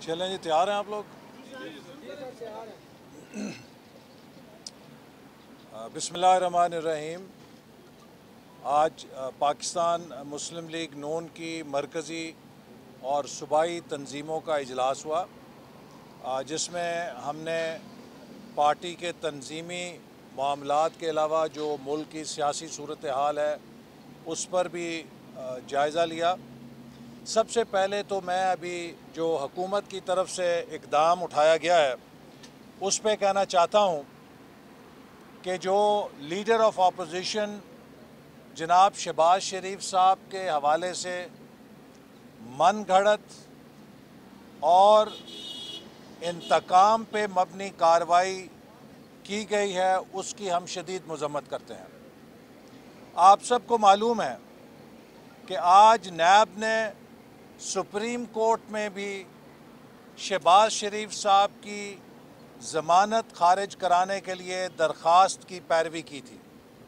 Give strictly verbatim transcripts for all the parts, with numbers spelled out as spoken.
चलें जी, तैयार हैं आप लोग? बिस्मिल्लाहिर्रहमानिर्रहीम। आज पाकिस्तान मुस्लिम लीग नून की मरकज़ी और सूबाई तंजीमों का इजलास हुआ, जिसमें हमने पार्टी के तंजीमी मामलात के अलावा जो मुल्क की सियासी सूरत हाल है उस पर भी जायज़ा लिया। सबसे पहले तो मैं अभी जो हुकूमत की तरफ से इक़दाम उठाया गया है उस पे कहना चाहता हूँ कि जो लीडर ऑफ अपोजिशन जनाब शहबाज शरीफ साहब के हवाले से मन घड़त और इंतकाम पे मबनी कार्रवाई की गई है उसकी हम शदीद मज़म्मत करते हैं। आप सबको मालूम है कि आज नैब ने सुप्रीम कोर्ट में भी शहबाज शरीफ साहब की ज़मानत खारिज कराने के लिए दरख्वास्त की पैरवी की थी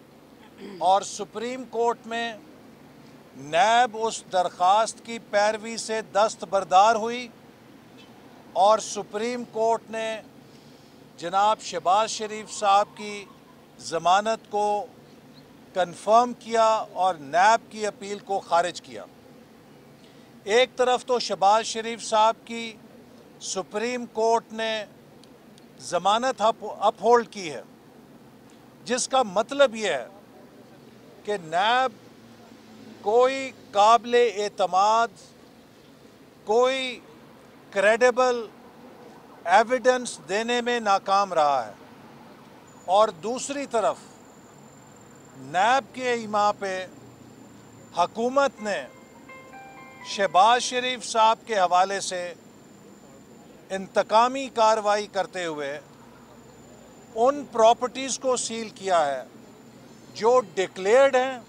और सुप्रीम कोर्ट में नैब उस दरख्वास्त की पैरवी से दस्तबरदार हुई और सुप्रीम कोर्ट ने जनाब शहबाज शरीफ साहब की ज़मानत को कन्फर्म किया और नैब की अपील को खारिज किया। एक तरफ तो शहबाज शरीफ साहब की सुप्रीम कोर्ट ने ज़मानत अपहोल्ड की है, जिसका मतलब ये है कि नैब कोई काबिले एतमाद, कोई क्रेडिबल एविडेंस देने में नाकाम रहा है और दूसरी तरफ नैब के इमा पे हुकूमत ने शहबाज शरीफ साहब के हवाले से इंतकामी कार्रवाई करते हुए उन प्रॉपर्टीज़ को सील किया है जो डिक्लेयर्ड हैं,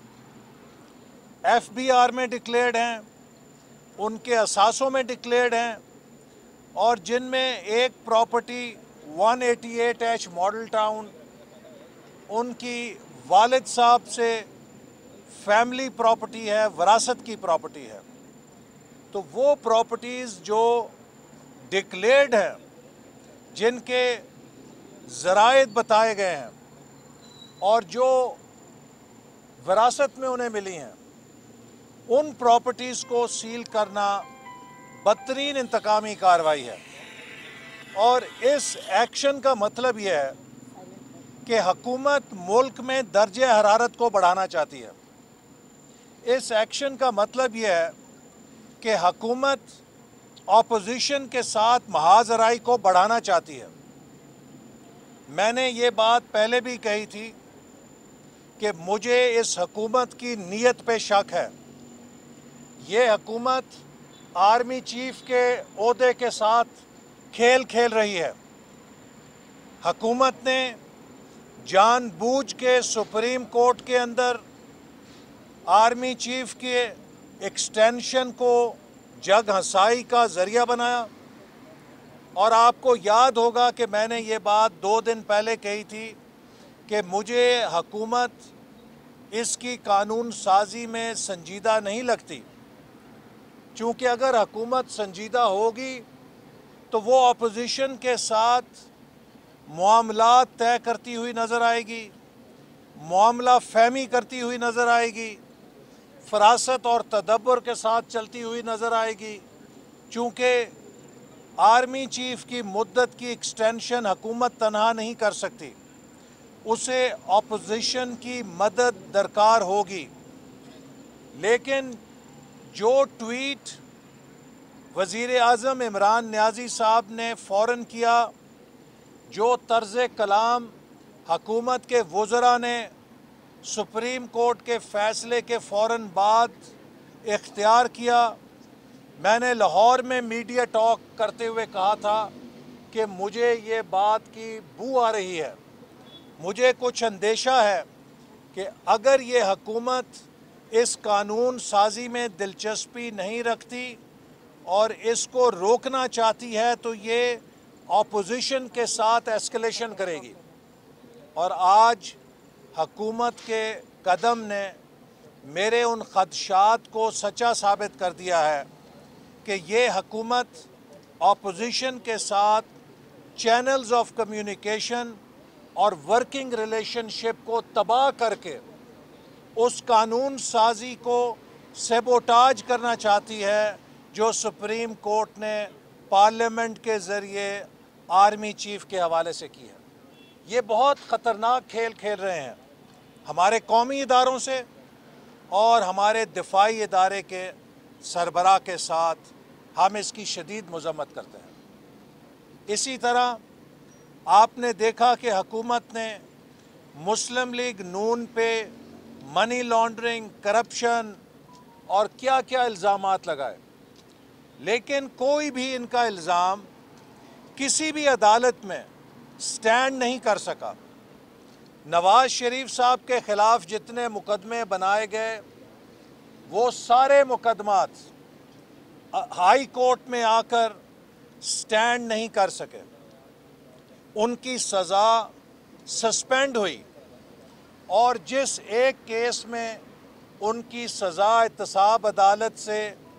एफ बी आर में डिक्लेयर्ड हैं, उनके असासों में डिक्लेयर्ड हैं और जिनमें एक property one eighty eight H Model Town उनकी वालिद साहब से फैमिली प्रॉपर्टी है, वरासत की प्रॉपर्टी है। तो वो प्रॉपर्टीज़ जो डिक्लेयर्ड हैं, जिनके ज़राइद बताए गए हैं और जो वरासत में उन्हें मिली हैं, उन प्रॉपर्टीज़ को सील करना बदतरीन इंतकामी कार्रवाई है और इस एक्शन का मतलब यह है कि हुकूमत मुल्क में दर्जे हरारत को बढ़ाना चाहती है। इस एक्शन का मतलब यह है कि हुकूमत ऑपोजिशन के साथ महाजराई को बढ़ाना चाहती है। मैंने ये बात पहले भी कही थी कि मुझे इस हुकूमत की नीयत पे शक है। ये हुकूमत आर्मी चीफ के ओहदे के साथ खेल खेल रही है। हुकूमत ने जानबूझ के सुप्रीम कोर्ट के अंदर आर्मी चीफ के एक्सटेंशन को जग हंसाई का ज़रिया बनाया और आपको याद होगा कि मैंने ये बात दो दिन पहले कही थी कि मुझे हुकूमत इसकी कानून साजी में संजीदा नहीं लगती, क्योंकि अगर हुकूमत संजीदा होगी तो वो अपोजिशन के साथ मामलात तय करती हुई नज़र आएगी, मामला फहमी करती हुई नज़र आएगी, फरासत और तदब्बर के साथ चलती हुई नज़र आएगी। चूँकि आर्मी चीफ की मुद्दत की एक्सटेंशन हुकूमत तनहा नहीं कर सकती, उसे अपोजिशन की मदद दरकार होगी। लेकिन जो ट्वीट वज़ीर आज़म इमरान नियाज़ी साहब ने फ़ौरन किया, जो तर्ज़ कलाम हुकूमत के वज़रा ने सुप्रीम कोर्ट के फ़ैसले के फ़ौरन बाद इख्तियार किया, मैंने लाहौर में मीडिया टॉक करते हुए कहा था कि मुझे ये बात की बू आ रही है, मुझे कुछ अंदेशा है कि अगर ये हुकूमत इस कानून साजी में दिलचस्पी नहीं रखती और इसको रोकना चाहती है तो ये ऑपोजिशन के साथ एस्केलेशन करेगी। और आज हुकूमत के कदम ने मेरे उन खदशात को सच्चा साबित कर दिया है कि ये हुकूमत اپوزیشن کے ساتھ چینلز آف کمیونیکیشن اور ورکنگ ریلیشن شپ کو تباہ کر کے اس قانون سازی کو سیبوٹاج کرنا چاہتی ہے جو سپریم کورٹ نے پارلیمنٹ کے ذریعے آرمی چیف کے حوالے سے کی ہے۔ یہ بہت خطرناک کھیل کھیل رہے ہیں ہمارے قومی اداروں سے اور ہمارے دفاعی ادارے کے سربراہ کے ساتھ ہم اس کی شدید مذمت کرتے ہیں۔ اسی طرح آپ نے دیکھا کہ حکومت نے مسلم لیگ نون پہ منی لانڈرنگ، کرپشن اور کیا کیا الزامات لگائے، لیکن کوئی بھی ان کا الزام کسی بھی عدالت میں سٹینڈ نہیں کر سکا۔ نواز شریف صاحب کے خلاف جتنے مقدمے بنائے گئے وہ سارے مقدمات ہائی کورٹ میں آ کر سٹینڈ نہیں کر سکے، ان کی سزا سسپینڈ ہوئی، اور جس ایک کیس میں ان کی سزا احتساب عدالت سے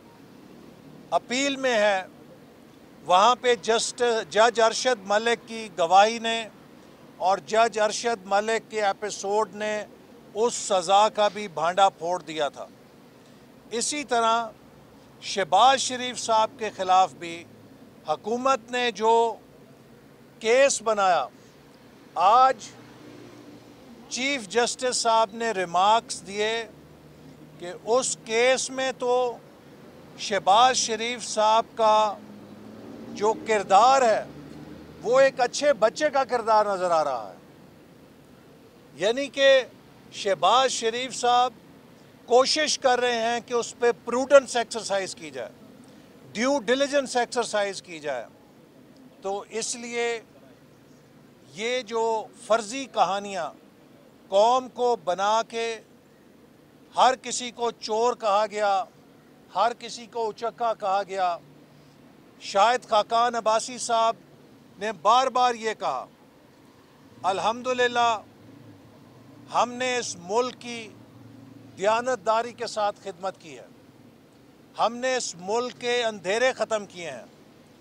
اپیل میں ہے، وہاں پہ جسٹس جج ارشد ملک کی گواہی نے اور جج ارشد ملک کے ایپیسوڈ نے اس سزا کا بھی بھانڈا پھوڑ دیا تھا۔ اسی طرح شہباز شریف صاحب کے خلاف بھی حکومت نے جو کیس بنایا، آج چیف جسٹس صاحب نے ریمارکس دیے کہ اس کیس میں تو شہباز شریف صاحب کا جو کردار ہے وہ ایک اچھے بچے کا کردار نظر آ رہا ہے، یعنی کہ شہباز شریف صاحب کوشش کر رہے ہیں کہ اس پہ پروڈنس ایکسرسائز کی جائے، ڈیو ڈیلیجنس ایکسرسائز کی جائے۔ تو اس لیے یہ جو فرضی کہانیاں قوم کو بنا کے ہر کسی کو چور کہا گیا، ہر کسی کو اچکا کہا گیا، شاہد خاقان عباسی صاحب نے بار بار یہ کہا، الحمدللہ ہم نے اس ملک کی دیانتداری کے ساتھ خدمت کی ہے، ہم نے اس ملک کے اندھیرے ختم کیے ہیں۔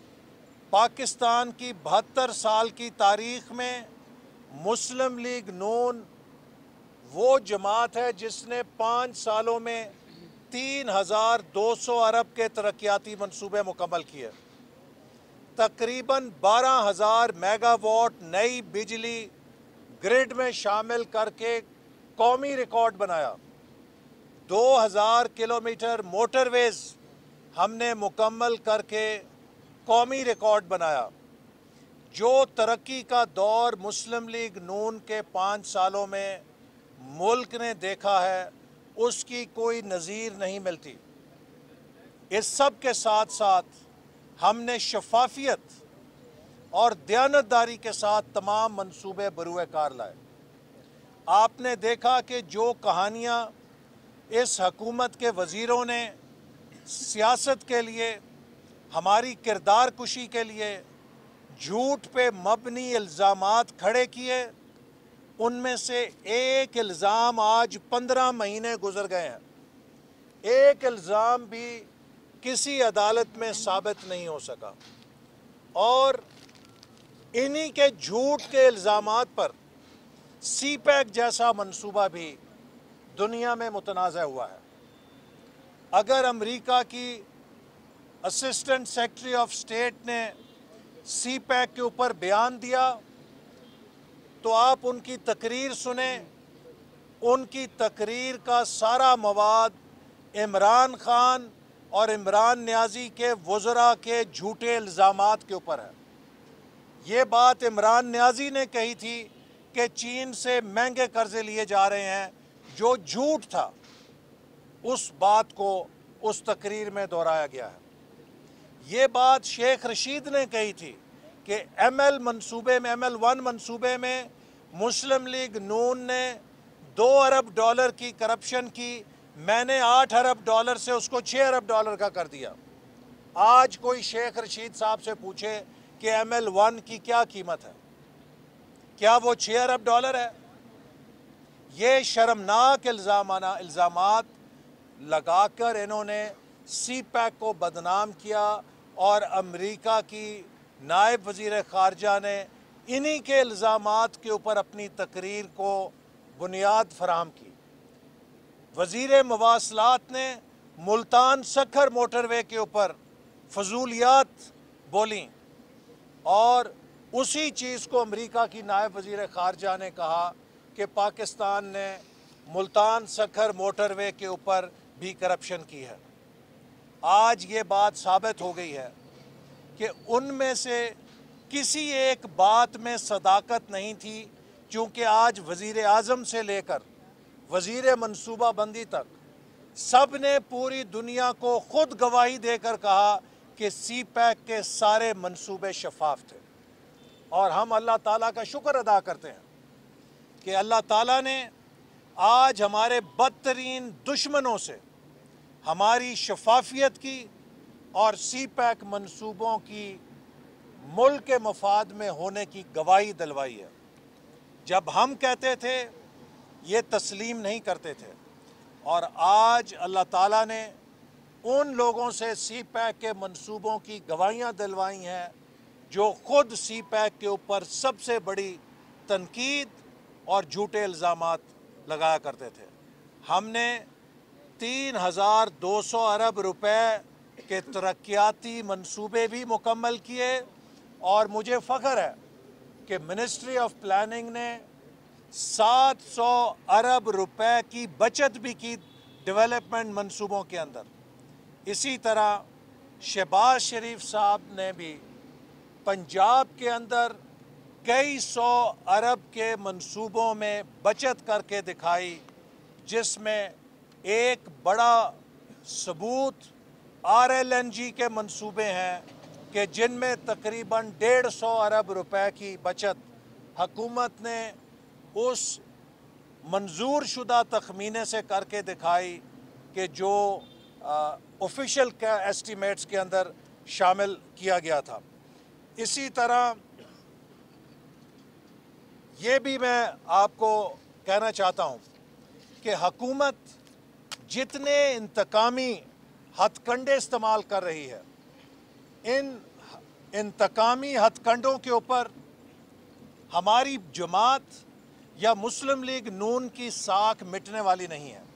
پاکستان کی بہتر سال کی تاریخ میں مسلم لیگ نون وہ جماعت ہے جس نے پانچ سالوں میں تین ہزار دو سو ارب کے ترقیاتی منصوبے مکمل کیے، تقریباً بارہ ہزار میگا واٹ نئی بجلی گرڈ میں شامل کر کے قومی ریکارڈ بنایا، دو ہزار کلومیٹر موٹر ویز ہم نے مکمل کر کے قومی ریکارڈ بنایا۔ جو ترقی کا دور مسلم لیگ نون کے پانچ سالوں میں ملک نے دیکھا ہے اس کی کوئی نظیر نہیں ملتی۔ اس سب کے ساتھ ساتھ ہم نے شفافیت اور دیانتداری کے ساتھ تمام منصوبے بروئے کار لائے۔ آپ نے دیکھا کہ جو کہانیاں اس حکومت کے وزیروں نے سیاست کے لیے، ہماری کردار کشی کے لیے جھوٹ پہ مبنی الزامات کھڑے کیے، ان میں سے ایک الزام آج پندرہ مہینے گزر گئے ہیں، ایک الزام بھی کسی عدالت میں ثابت نہیں ہو سکا، اور انہی کے جھوٹ کے الزامات پر سی پیک جیسا منصوبہ بھی دنیا میں متنازع ہوا ہے۔ اگر امریکہ کی اسسٹنٹ سیکرٹری آف اسٹیٹ نے سی پیک کے اوپر بیان دیا تو آپ ان کی تقریر سنیں، ان کی تقریر کا سارا مواد عمران خان اور عمران نیازی کے وزراء کے جھوٹے الزامات کے اوپر ہے۔ یہ بات عمران نیازی نے کہی تھی کہ چین سے مہنگے قرضے لیے جا رہے ہیں، جو جھوٹ تھا، اس بات کو اس تقریر میں دہرایا گیا ہے۔ یہ بات شیخ رشید نے کہی تھی کہ ایم ایل منصوبے میں ایم ایل ون منصوبے میں مسلم لیگ نون نے دو ارب ڈالر کی کرپشن کی، میں نے آٹھ ارب ڈالر سے اس کو چھ ارب ڈالر کا کر دیا۔ آج کوئی شیخ رشید صاحب سے پوچھے کہ ایم ایل ون کی کیا قیمت ہے، کیا وہ چھ ارب ڈالر ہے؟ یہ شرمناک الزامات لگا کر انہوں نے سی پیک کو بدنام کیا اور امریکہ کی نائب وزیر خارجہ نے انہی کے الزامات کے اوپر اپنی تقریر کو بنیاد فراہم کی۔ وزیر مواصلات نے ملتان سکھر موٹر وے کے اوپر فضولیات بولیں، اور اسی چیز کو امریکہ کی نائب وزیر خارجہ نے کہا کہ پاکستان نے ملتان سکھر موٹر وے کے اوپر بھی کرپشن کی ہے۔ آج یہ بات ثابت ہو گئی ہے کہ ان میں سے کسی ایک بات میں صداقت نہیں تھی، چونکہ آج وزیر اعظم سے لے کر وزیر منصوبہ بندی تک سب نے پوری دنیا کو خود گواہی دے کر کہا کہ سی پیک کے سارے منصوبے شفاف تھے۔ اور ہم اللہ تعالیٰ کا شکر ادا کرتے ہیں کہ اللہ تعالیٰ نے آج ہمارے بدترین دشمنوں سے ہماری شفافیت کی اور سی پیک منصوبوں کی ملک کے مفاد میں ہونے کی گواہی دلوائی ہے۔ جب ہم کہتے تھے یہ تسلیم نہیں کرتے تھے، اور آج اللہ تعالیٰ نے ان لوگوں سے سی پیک کے منصوبوں کی گواہیاں دلوائی ہیں جو خود سی پیک کے اوپر سب سے بڑی تنقید اور جھوٹے الزامات لگایا کرتے تھے۔ ہم نے تین ہزار دو سو ارب روپے کے ترقیاتی منصوبے بھی مکمل کیے، اور مجھے فخر ہے کہ منسٹری آف پلاننگ نے سات سو ارب روپے کی بچت بھی کی ڈیولپمنٹ منصوبوں کے اندر۔ اسی طرح شہباز شریف صاحب نے بھی پنجاب کے اندر کئی سو ارب کے منصوبوں میں بچت کر کے دکھائی، جس میں ایک بڑا ثبوت آر ایل این جی کے منصوبے ہیں کہ جن میں تقریباً ڈیڑھ سو ارب روپے کی بچت حکومت نے اس منظور شدہ تخمینے سے کر کے دکھائی کہ جو آفیشل ایسٹیمیٹس کے اندر شامل کیا گیا تھا۔ اسی طرح یہ بھی میں آپ کو کہنا چاہتا ہوں کہ حکومت جتنے انتقامی ہتھ کنڈے استعمال کر رہی ہے، ان انتقامی ہتھ کنڈوں کے اوپر ہماری جماعت یا مسلم لیگ نون کی ساکھ مٹنے والی نہیں ہے۔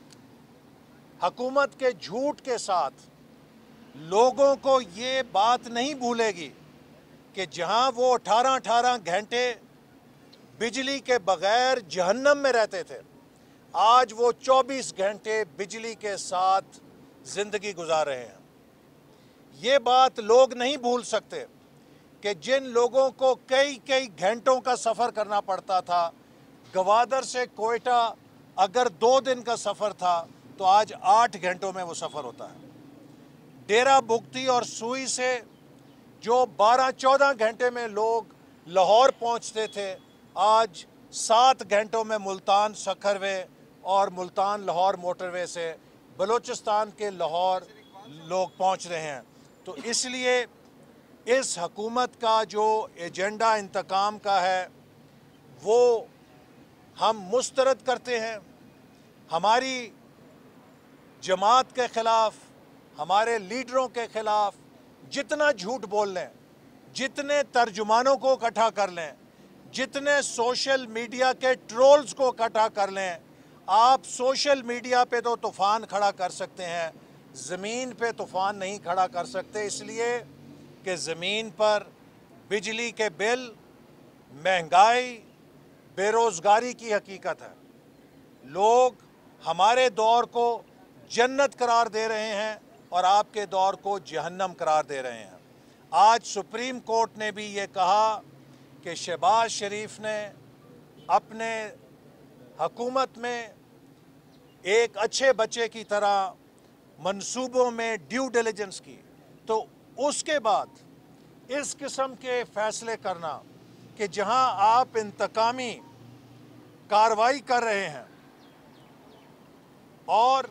حکومت کے جھوٹ کے ساتھ لوگوں کو یہ بات نہیں بھولے گی کہ جہاں وہ اٹھارہ اٹھارہ گھنٹے بجلی کے بغیر جہنم میں رہتے تھے، آج وہ چوبیس گھنٹے بجلی کے ساتھ زندگی گزار رہے ہیں۔ یہ بات لوگ نہیں بھول سکتے کہ جن لوگوں کو کئی کئی گھنٹوں کا سفر کرنا پڑتا تھا، گوادر سے کوئٹہ اگر دو دن کا سفر تھا تو آج آٹھ گھنٹوں میں وہ سفر ہوتا ہے۔ ڈیرہ بگٹی اور سوئی سے جو بارہ چودہ گھنٹے میں لوگ لاہور پہنچتے تھے، آج سات گھنٹوں میں ملتان سکھر وے اور ملتان لاہور موٹر وے سے بلوچستان کے لاہور لوگ پہنچ رہے ہیں۔ تو اس لیے اس حکومت کا جو ایجنڈا انتقام کا ہے وہ ہم مسترد کرتے ہیں۔ ہماری جماعت کے خلاف، ہمارے لیڈروں کے خلاف جتنا جھوٹ بول لیں، جتنے ترجمانوں کو اکٹھا کر لیں، جتنے سوشل میڈیا کے ٹرولز کو اکٹھا کر لیں، آپ سوشل میڈیا پہ تو طوفان کھڑا کر سکتے ہیں، زمین پہ طوفان نہیں کھڑا کر سکتے، اس لیے کہ زمین پر بجلی کے بل، مہنگائی، بے روزگاری کی حقیقت ہے۔ لوگ ہمارے دور کو جنت قرار دے رہے ہیں اور آپ کے دور کو جہنم قرار دے رہے ہیں۔ آج سپریم کورٹ نے بھی یہ کہا کہ شہباز شریف نے اپنے حکومت میں ایک اچھے بچے کی طرح منصوبوں میں ڈیو ڈیلیجنس کی، تو اس کے بعد اس قسم کے فیصلے کرنا کہ جہاں آپ انتقامی کارروائی کر رہے ہیں اور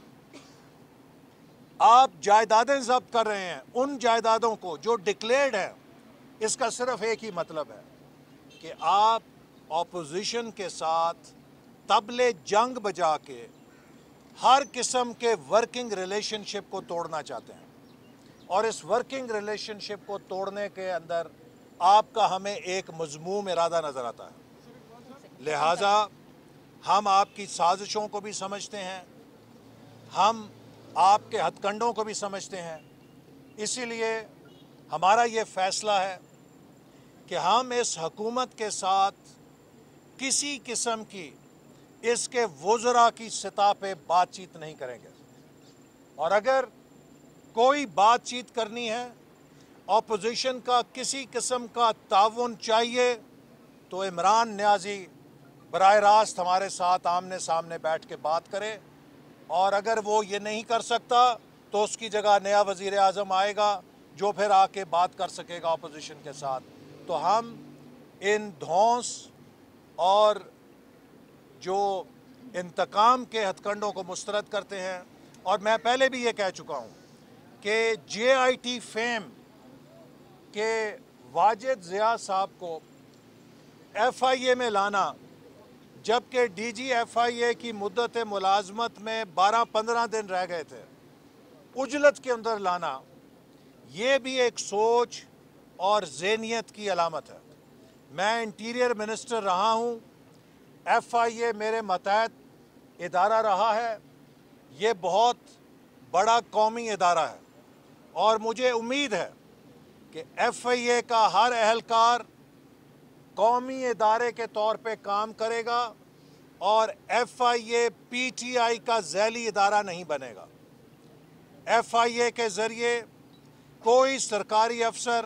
آپ جائیدادیں ضبط کر رہے ہیں، ان جائیدادوں کو جو ڈکلیئرڈ ہیں، اس کا صرف ایک ہی مطلب ہے کہ آپ اپوزیشن کے ساتھ طبلِ جنگ بجا کے ہر قسم کے ورکنگ ریلیشن شپ کو توڑنا چاہتے ہیں، اور اس ورکنگ ریلیشن شپ کو توڑنے کے اندر آپ کا ہمیں ایک مذموم ارادہ نظر آتا ہے۔ لہٰذا ہم آپ کی سازشوں کو بھی سمجھتے ہیں، ہم آپ کے ہتھ کنڈوں کو بھی سمجھتے ہیں، اسی لیے ہمارا یہ فیصلہ ہے کہ ہم اس حکومت کے ساتھ کسی قسم کی اس کے وزراء کی سطح پہ بات چیت نہیں کریں گے، اور اگر کوئی بات چیت کرنی ہے، اپوزیشن کا کسی قسم کا تعاون چاہیے، تو عمران نیازی براہ راست ہمارے ساتھ آمنے سامنے بیٹھ کے بات کرے، اور اگر وہ یہ نہیں کر سکتا تو اس کی جگہ نیا وزیر اعظم آئے گا جو پھر آ کے بات کر سکے گا اپوزیشن کے ساتھ۔ تو ہم ان دھونس اور جو انتقام کے ہتھ کنڈوں کو مسترد کرتے ہیں، اور میں پہلے بھی یہ کہہ چکا ہوں کہ جے آئی ٹی فیم کے واجد ضیاء صاحب کو ایف آئی اے میں لانا، جبکہ ڈی جی ایف آئی اے کی مدت ملازمت میں بارہ پندرہ دن رہ گئے تھے، اجلت کے اندر لانا، یہ بھی ایک سوچ اور ذہنیت کی علامت ہے۔ میں انٹیریئر منسٹر رہا ہوں، ایف آئی اے میرے ماتحت ادارہ رہا ہے، یہ بہت بڑا قومی ادارہ ہے، اور مجھے امید ہے کہ ایف آئی اے کا ہر اہلکار قومی ادارے کے طور پہ کام کرے گا، اور F I a P T I کا ذیلی ادارہ نہیں بنے گا۔ ایف آئی اے کے ذریعے کوئی سرکاری افسر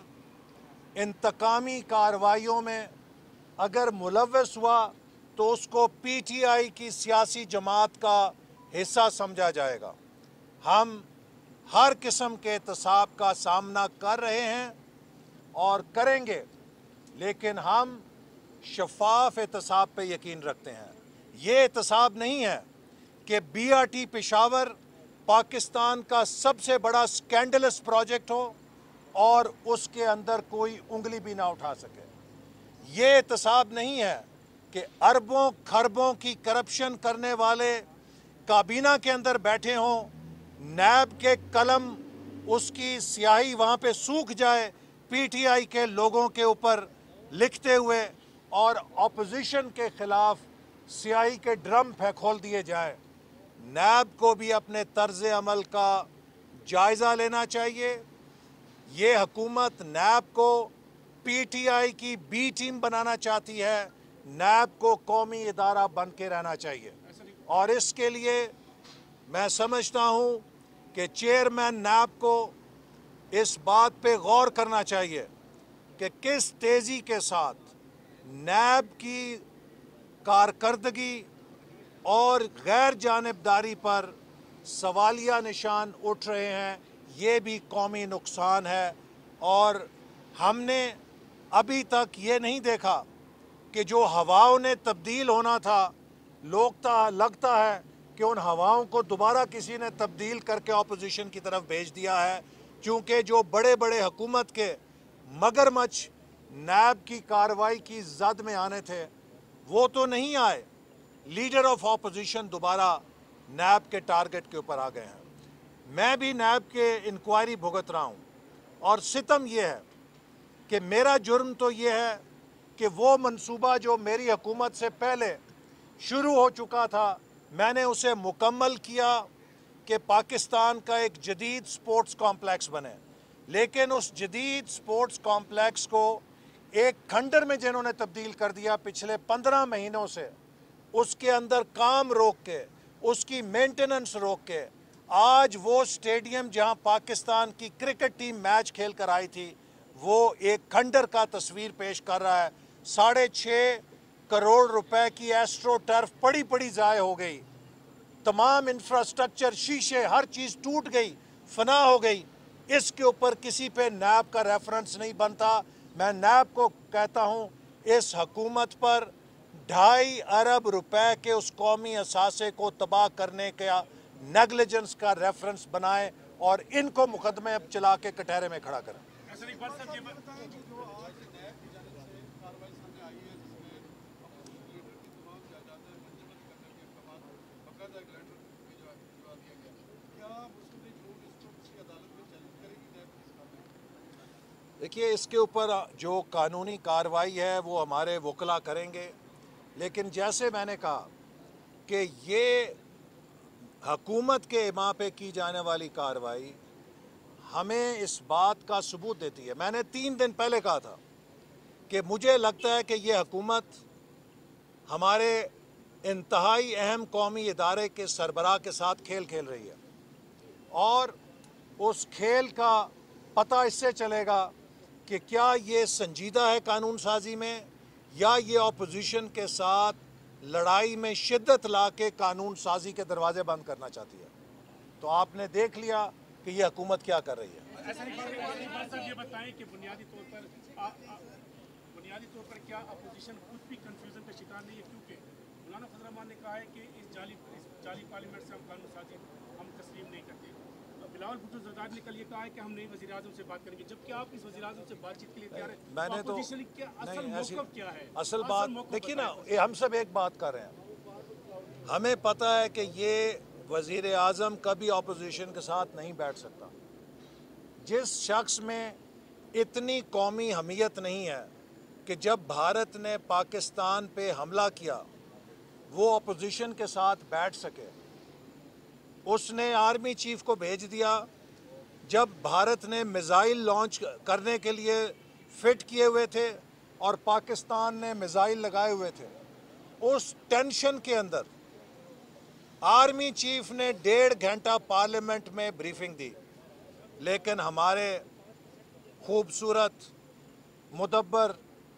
انتقامی کارروائیوں میں اگر ملوث ہوا تو اس کو پی ٹی آئی کی سیاسی جماعت کا حصہ سمجھا جائے گا۔ ہم ہر قسم کے احتساب کا سامنا کر رہے ہیں اور کریں گے، لیکن ہم شفاف احتساب پہ یقین رکھتے ہیں۔ یہ احتساب نہیں ہے کہ B R T Peshawar Pakistan کا سب سے بڑا سکینڈلس پروجیکٹ ہو اور اس کے اندر کوئی انگلی بھی نہ اٹھا سکے۔ یہ احتساب نہیں ہے کہ اربوں خربوں کی کرپشن کرنے والے کابینہ کے اندر بیٹھے ہوں، نیب کے قلم اس کی سیاہی وہاں پہ سوکھ جائے پی ٹی آئی کے لوگوں کے اوپر لکھتے ہوئے، اور اپوزیشن کے خلاف سیاہی کے ڈرم کھول دیے جائے۔ نیب کو بھی اپنے طرز عمل کا جائزہ لینا چاہیے۔ یہ حکومت نیب کو پی ٹی آئی کی بی ٹیم بنانا چاہتی ہے، نیب کو قومی ادارہ بن کے رہنا چاہیے، اور اس کے لیے میں سمجھتا ہوں کہ چیئرمین نیب کو اس بات پہ غور کرنا چاہیے کہ کس تیزی کے ساتھ نیب کی کارکردگی اور غیر جانبداری پر سوالیہ نشان اٹھ رہے ہیں۔ یہ بھی قومی نقصان ہے، اور ہم نے ابھی تک یہ نہیں دیکھا کہ جو ہواؤں نے تبدیل ہونا تھا، لوگتا لگتا ہے کہ ان ہواؤں کو دوبارہ کسی نے تبدیل کر کے اپوزیشن کی طرف بھیج دیا ہے، کیونکہ جو بڑے بڑے حکومت کے مگرمچھ نیب کی کارروائی کی زد میں آنے تھے وہ تو نہیں آئے، لیڈر آف اپوزیشن دوبارہ نیب کے ٹارگٹ کے اوپر آ گئے ہیں۔ میں بھی نیب کے انکوائری بھگت رہا ہوں، اور ستم یہ ہے کہ میرا جرم تو یہ ہے کہ وہ منصوبہ جو میری حکومت سے پہلے شروع ہو چکا تھا، میں نے اسے مکمل کیا کہ پاکستان کا ایک جدید سپورٹس کمپلیکس بنے، لیکن اس جدید سپورٹس کمپلیکس کو ایک کھنڈر میں جنہوں نے تبدیل کر دیا پچھلے پندرہ مہینوں سے، اس کے اندر کام روک کے، اس کی مینٹیننس روک کے، آج وہ سٹیڈیم جہاں پاکستان کی کرکٹ ٹیم میچ کھیل کر آئی تھی وہ ایک کھنڈر کا تصویر پیش کر رہا ہے۔ ساڑھے چھ کروڑ روپے کی ایسٹرو ٹرف پڑی پڑی ضائع ہو گئی، تمام انفراسٹرکچر، شیشے، ہر چیز ٹوٹ گئی، فنا ہو گئی۔ اس کے اوپر کسی پہ نیب کا ریفرنس نہیں بنتا۔ میں نیب کو کہتا ہوں اس حکومت پر ڈھائی ارب روپے کے اس قومی اثاثے کو تباہ کرنے کا نیگلیجنس کا ریفرنس بنائیں، اور ان کو مقدمے اب چلا کے کٹہرے میں کھڑا کریں۔ دیکھیے اس کے اوپر جو قانونی کارروائی ہے وہ ہمارے وکلا کریں گے، لیکن جیسے میں نے کہا کہ یہ حکومت کے ایما پہ کی جانے والی کارروائی ہمیں اس بات کا ثبوت دیتی ہے۔ میں نے تین دن پہلے کہا تھا کہ مجھے لگتا ہے کہ یہ حکومت ہمارے انتہائی اہم قومی ادارے کے سربراہ کے ساتھ کھیل کھیل رہی ہے، اور اس کھیل کا پتہ اس سے چلے گا کہ کیا یہ سنجیدہ ہے قانون سازی میں، یا یہ اپوزیشن کے ساتھ لڑائی میں شدت لا کے قانون سازی کے دروازے بند کرنا چاہتی ہے۔ تو آپ نے دیکھ لیا کہ یہ حکومت کیا کر رہی ہے۔ ایسا یہ بتائیں کہ بنیادی طور پر بنیادی طور پر کیا اپوزیشن خود بھی کنفیوژن کا شکار نہیں ہے، کیونکہ مولانا فضل الرحمان نے کہا ہے کہ اس جعلی اس جعلی پارلیمنٹ سے ہم قانون سازی ہم تسلیم نہیں کرتے۔ بلاول بھٹو زرداری نے کل یہ کہا ہے کہ ہم نئے وزیر اعظم سے بات کریں گے، جبکہ آپ اس وزیر اعظم سے بات چیت کے لیے تیار ہیں۔ میں نے تو اپوزیشن کا اصل موقف کیا ہے؟ اصل بات دیکھیے نا، ہم سب ایک بات کر رہے ہیں، ہمیں پتہ ہے کہ یہ وزیر اعظم کبھی اپوزیشن کے ساتھ نہیں بیٹھ سکتا۔ جس شخص میں اتنی قومی حمیت نہیں ہے کہ جب بھارت نے پاکستان پہ حملہ کیا وہ اپوزیشن کے ساتھ بیٹھ سکے، اس نے آرمی چیف کو بھیج دیا جب بھارت نے میزائل لانچ کرنے کے لیے فٹ کیے ہوئے تھے اور پاکستان نے میزائل لگائے ہوئے تھے۔ اس ٹینشن کے اندر آرمی چیف نے ڈیڑھ گھنٹہ پارلیمنٹ میں بریفنگ دی، لیکن ہمارے خوبصورت، مدبر،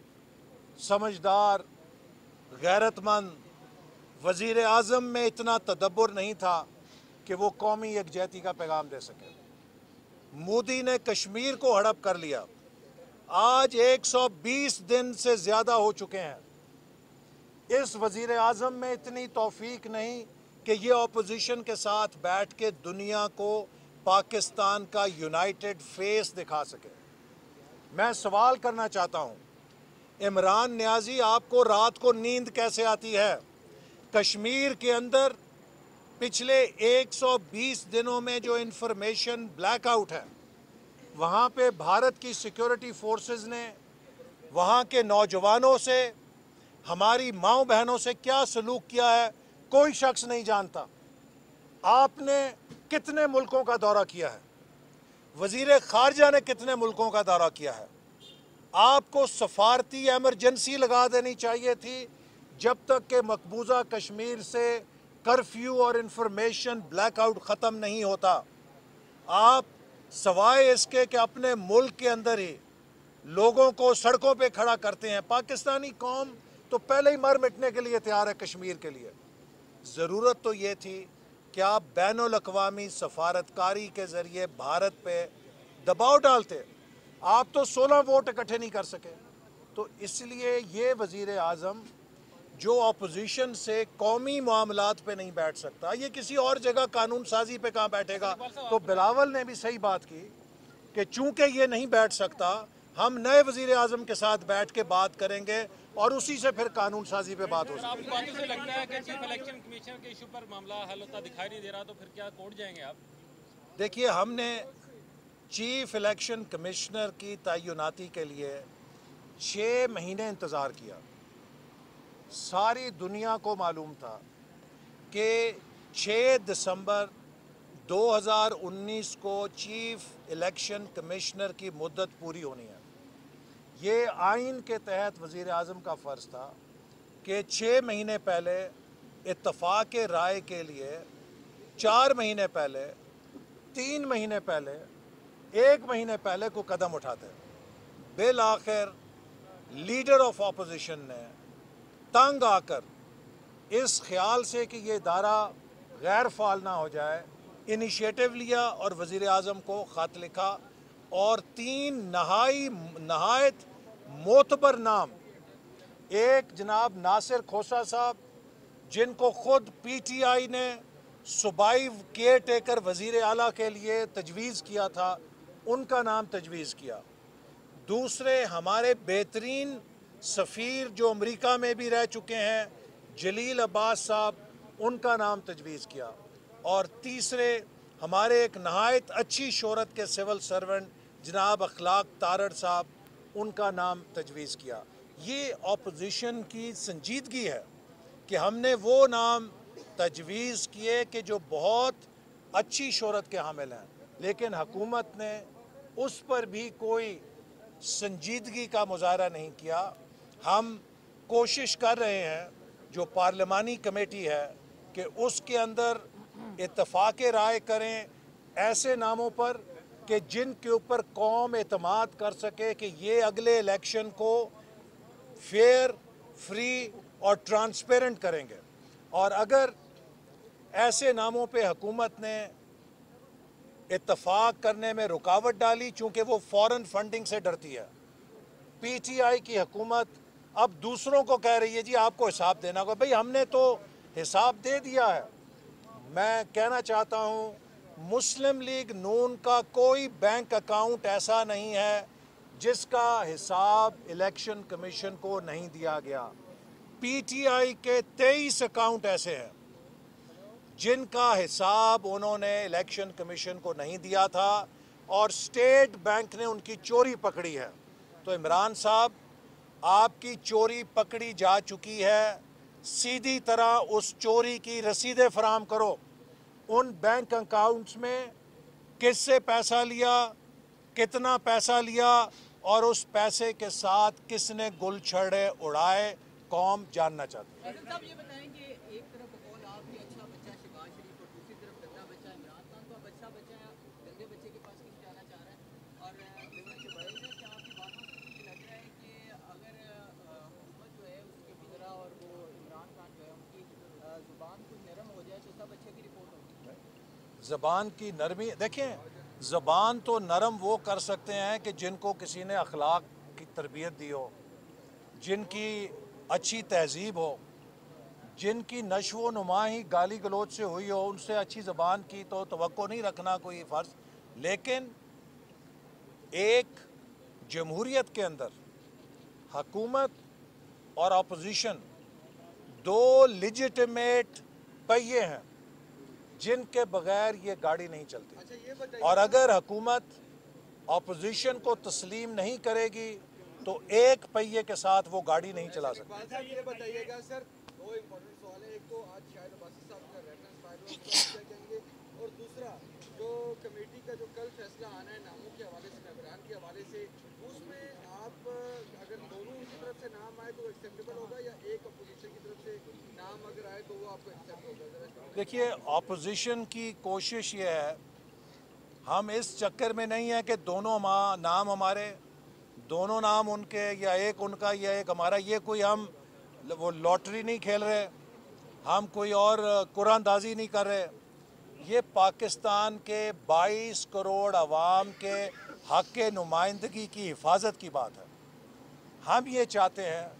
سمجھدار، غیرت مند وزیر اعظم میں اتنا تدبر نہیں تھا کہ وہ قومی یکجہتی کا پیغام دے سکے۔ مودی نے کشمیر کو ہڑپ کر لیا۔ آج ایک سو بیس دن سے زیادہ ہو چکے ہیں۔ اس وزیر اعظم میں اتنی توفیق نہیں کہ یہ اپوزیشن کے ساتھ بیٹھ کے دنیا کو پاکستان کا یونائٹڈ فیس دکھا سکے۔ میں سوال کرنا چاہتا ہوں، عمران نیازی آپ کو رات کو نیند کیسے آتی ہے؟ کشمیر کے اندر پچھلے ایک سو بیس دنوں میں جو انفارمیشن بلیک آؤٹ ہے، وہاں پہ بھارت کی سیکیورٹی فورسز نے وہاں کے نوجوانوں سے، ہماری ماؤں بہنوں سے کیا سلوک کیا ہے کوئی شخص نہیں جانتا۔ آپ نے کتنے ملکوں کا دورہ کیا ہے؟ وزیر خارجہ نے کتنے ملکوں کا دورہ کیا ہے؟ آپ کو سفارتی ایمرجنسی لگا دینی چاہیے تھی جب تک کہ مقبوضہ کشمیر سے کرفیو اور انفارمیشن بلیک آؤٹ ختم نہیں ہوتا۔ آپ سوائے اس کے کہ اپنے ملک کے اندر ہی لوگوں کو سڑکوں پہ کھڑا کرتے ہیں، پاکستانی قوم تو پہلے ہی مر مٹنے کے لیے تیار ہے کشمیر کے لیے۔ ضرورت تو یہ تھی کہ آپ بین الاقوامی سفارتکاری کے ذریعے بھارت پہ دباؤ ڈالتے۔ آپ تو سولہ ووٹ اکٹھے نہیں کر سکے۔ تو اس لیے یہ وزیر اعظم جو اپوزیشن سے قومی معاملات پہ نہیں بیٹھ سکتا، یہ کسی اور جگہ قانون سازی پہ کہاں بیٹھے گا؟ تو بلاول نے بھی صحیح بات کی کہ چونکہ یہ نہیں بیٹھ سکتا، ہم نئے وزیر اعظم کے ساتھ بیٹھ کے بات کریں گے اور اسی سے پھر قانون سازی پہ بات ہو سکتی ہے۔ آپ کی باتوں سے لگتا ہے کہ چیف الیکشن کمیشن کے ایشو پر معاملہ حل ہوتا دکھائی نہیں دے رہا، تو پھر کیا کورٹ جائیں گے آپ؟ دیکھیے، ہم نے چیف الیکشن کمشنر کی تعیناتی کے لیے چھ مہینے انتظار کیا۔ ساری دنیا کو معلوم تھا کہ چھ دسمبر دو ہزار انیس کو چیف الیکشن کمشنر کی مدت پوری ہونی ہے۔ یہ آئین کے تحت وزیر اعظم کا فرض تھا کہ چھ مہینے پہلے اتفاق رائے کے لیے، چار مہینے پہلے، تین مہینے پہلے، ایک مہینے پہلے کو قدم اٹھاتے۔ بالآخر لیڈر آف اپوزیشن نے تنگ آ کر اس خیال سے کہ یہ ادارہ غیر فعال نہ ہو جائے، انیشیٹو لیا اور وزیر اعظم کو خط لکھا، اور تین نہائی نہایت معتبر نام، ایک جناب ناصر کھوسہ صاحب جن کو خود پی ٹی آئی نے صوبائی کیئر ٹیکر وزیر اعلیٰ کے لیے تجویز کیا تھا، ان کا نام تجویز کیا۔ دوسرے ہمارے بہترین سفیر جو امریکہ میں بھی رہ چکے ہیں، جلیل عباس صاحب، ان کا نام تجویز کیا۔ اور تیسرے ہمارے ایک نہایت اچھی شہرت کے سول سرونٹ जनाब अखलाक तारड़ साहब, उनका नाम तजवीज़ किया। ये अपोजिशन की संजीदगी है कि हमने वो नाम तजवीज़ किए कि जो बहुत अच्छी शोहरत के हामिल हैं, लेकिन हुकूमत ने उस पर भी कोई संजीदगी का मुजाहरा नहीं किया। हम कोशिश कर रहे हैं, जो पार्लिमानी कमेटी है, कि उसके अंदर इत्तफाक राय करें ऐसे नामों पर कि जिनके ऊपर कौम एतमाद कर सके कि ये अगले इलेक्शन को फेयर, फ्री और ट्रांसपेरेंट करेंगे। और अगर ऐसे नामों पे हुकूमत ने इत्तफाक करने में रुकावट डाली, चूँकि वो फॉरेन फंडिंग से डरती है, पी टी आई की हुकूमत अब दूसरों को कह रही है जी आपको हिसाब देना होगा। भाई हमने तो हिसाब दे दिया है। मैं कहना चाहता हूँ, मुस्लिम लीग नून का कोई बैंक अकाउंट ऐसा नहीं है जिसका हिसाब इलेक्शन कमीशन को नहीं दिया गया। पी टी आई के तेईस अकाउंट ऐसे हैं जिनका हिसाब उन्होंने इलेक्शन कमीशन को नहीं दिया था और स्टेट बैंक ने उनकी चोरी पकड़ी है। तो इमरान साहब, आपकी चोरी पकड़ी जा चुकी है, सीधी तरह उस चोरी की रसीदें फराहम करो। उन बैंक अकाउंट्स में किससे पैसा लिया, कितना पैसा लिया और उस पैसे के साथ किसने गुलछड़े उड़ाए, कौम जानना चाहती है। साहब ये बताएं कि एक तरफ बकौल आपके अच्छा बच्चा शहबाज शरीफ और दूसरी तरफ गंदा बच्चा इमरान खान, तो अब अच्छा बच्चा गंदे बच्चे के पास क्यों जाना चाह रहा है? और देवेंद्र बड़े ने क्या आपकी बातों से मुझे लग रहा है कि अगर हुकूमत जो है उसके वज़रा और वो इमरान खान जो है उनकी ज़ुबान कुछ नरम हो जाए तो सब अच्छे की रिपोर्ट होगी। ज़बान की नरमी, देखें, ज़बान तो नरम वो कर सकते हैं कि जिनको किसी ने अखलाक की तरबियत दी हो, जिनकी अच्छी तहजीब हो, जिनकी नशो नुमा ही गाली गलोच से हुई हो, उनसे अच्छी ज़बान की तो तवक्को नहीं रखना कोई फ़र्ज़। लेकिन एक जमहूरियत के अंदर हुकूमत और अपोजिशन दो लिजिटिमेट पहिए हैं जिनके बगैर ये गाड़ी नहीं चलती। और अगर हुकूमत अपोजिशन को तस्लीम नहीं करेगी तो एक पहिए के साथ वो गाड़ी नहीं चला सकती। ये बताइएगा सर, दो इम्पोर्टेंट सवाल है। एक तो आज शायद अब्बासी साहब का रेफरेंस फाइल में क्या कहेंगे, और दूसरा जो कमेटी का जो कल फैसला आना है नामों के हवाले से, मेंबरान के हवाले से, उसमें आप अगर दोनों की तरफ से नाम आए तो एक्सेप्टेबल होगा या एक अपोजिशन की तरफ से नाम अगर आए तो वो आपको एक्सेप्ट होगा? देखिए, अपोजिशन की कोशिश ये है, हम इस चक्कर में नहीं है कि दोनों नाम हमारे, दोनों नाम उनके, या एक उनका या एक हमारा। ये कोई हम वो लॉटरी नहीं खेल रहे, हम कोई और कुरानदाजी नहीं कर रहे। ये पाकिस्तान के बाईस करोड़ अवाम के हक़ के नुमाइंदगी की हिफाजत की बात है। हम ये चाहते हैं,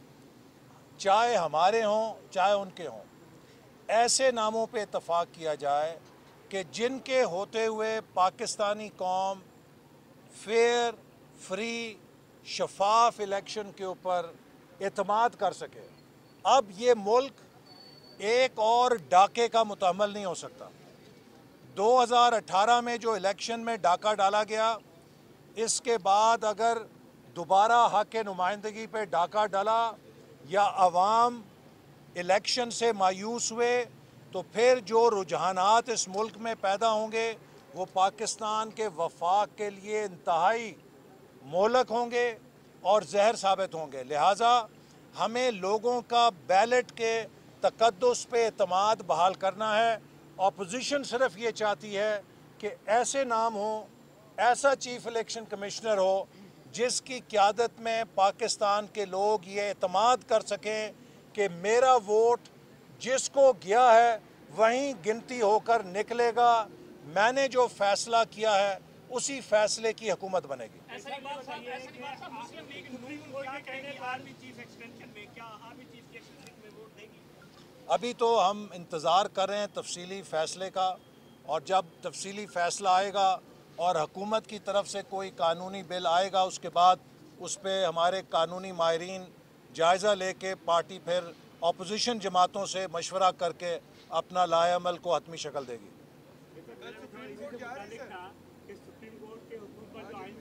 चाहे हमारे हों चाहे उनके हों, ऐसे नामों पे इत्तफाक किया जाए कि जिनके होते हुए पाकिस्तानी कौम फेयर, फ्री, शफाफ इलेक्शन के ऊपर एतमाद कर सके। अब ये मुल्क एक और डाके का मुतहम्मल नहीं हो सकता। दो हज़ार अठारह में जो इलेक्शन में डाका डाला गया, इसके बाद अगर दोबारा हक़ नुमाइंदगी पे डाका डाला या अवाम इलेक्शन से मायूस हुए, तो फिर जो रुझानात इस मुल्क में पैदा होंगे वो पाकिस्तान के वफाक के लिए इंतहाई मोहलक होंगे और जहर साबित होंगे। लिहाजा हमें लोगों का बैलेट के तकद्दुस पे एतमाद बहाल करना है। अपोजिशन सिर्फ ये चाहती है कि ऐसे नाम हो, ऐसा चीफ इलेक्शन कमिश्नर हो जिसकी क़यादत में पाकिस्तान के लोग ये एतमाद कर सकें कि मेरा वोट जिसको गया है वहीं गिनती होकर निकलेगा, मैंने जो फ़ैसला किया है उसी फैसले की हुकूमत बनेगी। अभी तो हम इंतज़ार कर रहे हैं तफसीली फ़ैसले का, और जब तफसीली फ़ैसला आएगा और हुकूमत की तरफ से कोई कानूनी बिल आएगा, उसके बाद उस पर हमारे कानूनी माहिरीन जायज़ा लेके पार्टी फिर अपोजिशन जमातों से मशवरा करके अपना लाएअमल को हतमी शक्ल देगी। सुप्रीम कोर्ट के हुक्म पर जो आइन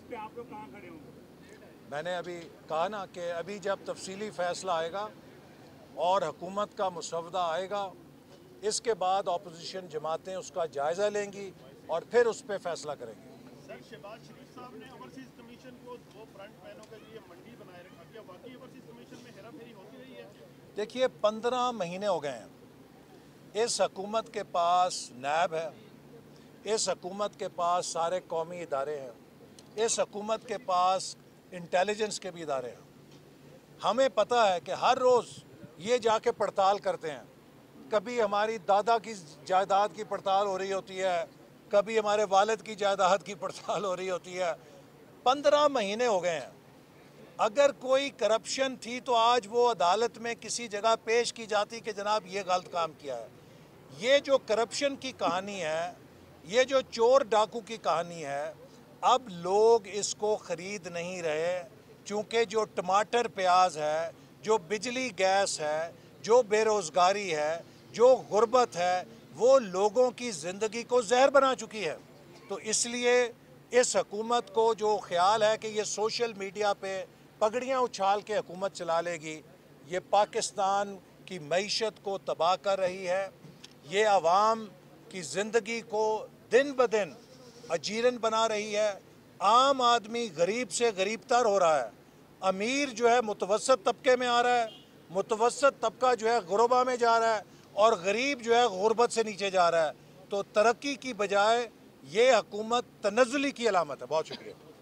पे आप लोग कहाँ खड़े होंगे? मैंने अभी कहा ना कि अभी जब तफसीली फ़ैसला आएगा और हुकूमत का मुसवदा आएगा, इसके बाद अपोजिशन जमातें उसका जायज़ा लेंगी और फिर उस पर फ़ैसला करेंगी। सर, शहबाज शरीफ साहब ने ओवरसीज कमीशन को दो फ्रंट पैनों के लिए मंडी बनाए रखा, क्या वाकई ओवरसीज कमीशन में हेरा फेरी होती रही है? देखिए, पंद्रह महीने हो गए हैं, इस हुकूमत के पास नैब है, इस हुकूमत के पास सारे कौमी इदारे हैं, इस हुकूमत के पास इंटेलिजेंस के भी इदारे हैं। हमें पता है कि हर रोज़ ये जाके पड़ताल करते हैं, कभी हमारी दादा की जायदाद की पड़ताल हो रही होती है, कभी हमारे वालिद की जायदाद की पड़ताल हो रही होती है। पंद्रह महीने हो गए हैं। अगर कोई करप्शन थी तो आज वो अदालत में किसी जगह पेश की जाती कि जनाब ये गलत काम किया है। ये जो करप्शन की कहानी है, ये जो चोर डाकू की कहानी है, अब लोग इसको ख़रीद नहीं रहे, क्योंकि जो टमाटर प्याज है, जो बिजली गैस है, जो बेरोज़गारी है, जो गुर्बत है, वो लोगों की ज़िंदगी को जहर बना चुकी है। तो इसलिए इस हुकूमत को जो ख्याल है कि ये सोशल मीडिया पे पगड़ियाँ उछाल के हुकूमत चला लेगी, ये पाकिस्तान की मईशत को तबाह कर रही है, ये आवाम की ज़िंदगी को दिन ब दिन अजीरन बना रही है। आम आदमी गरीब से गरीब तर हो रहा है, अमीर जो है मुतवसत तबके में आ रहा है, मुतवसत तबका जो है गुरबा में जा रहा है, और गरीब जो है गुर्बत से नीचे जा रहा है। तो तरक्की की बजाय ये हुकूमत तनज़्ज़ुली की अलामत है। बहुत शुक्रिया।